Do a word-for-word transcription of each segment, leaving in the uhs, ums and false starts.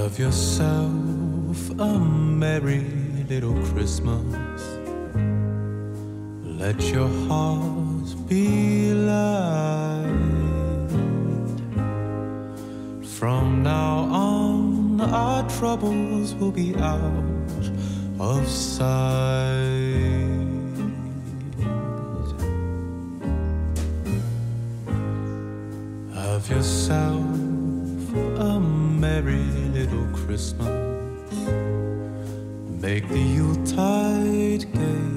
Have yourself a merry little Christmas. Let your heart be light. From now on, our troubles will be out of sight. Have yourself a merry little Christmas. Make the Yuletide gay.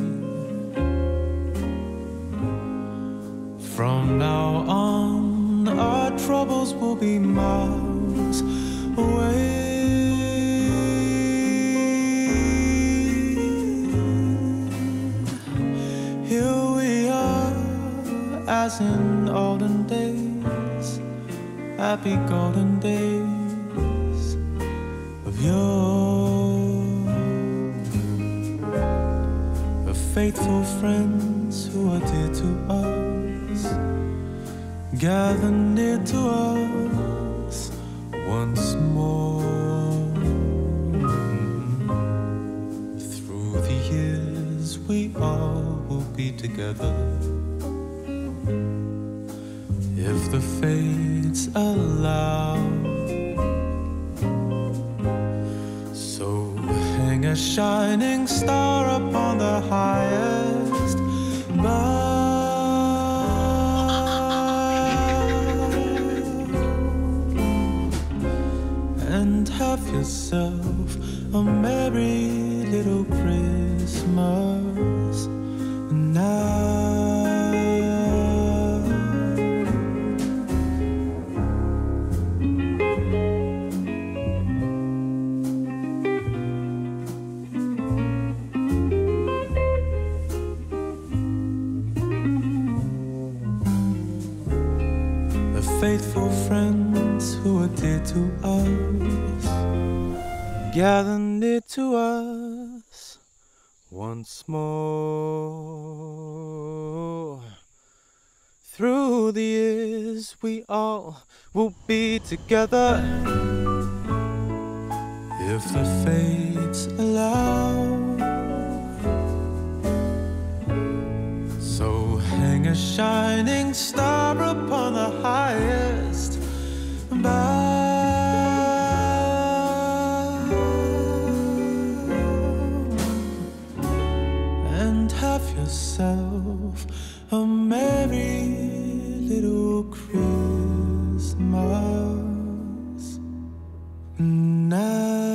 From now on, our troubles will be miles away. Here we are, as in olden days, happy golden days of yore. The faithful friends who are dear to us gather near to us once more. Through the years we all will be together, if the fates allow. So hang a shining star upon the highest bough, and have yourself a merry little Christmas now. Faithful friends who are dear to us gather near to us once more. Through the years we all will be together, if the fates allow. So hang a shining star upon the highest bough, and have yourself a merry little Christmas now.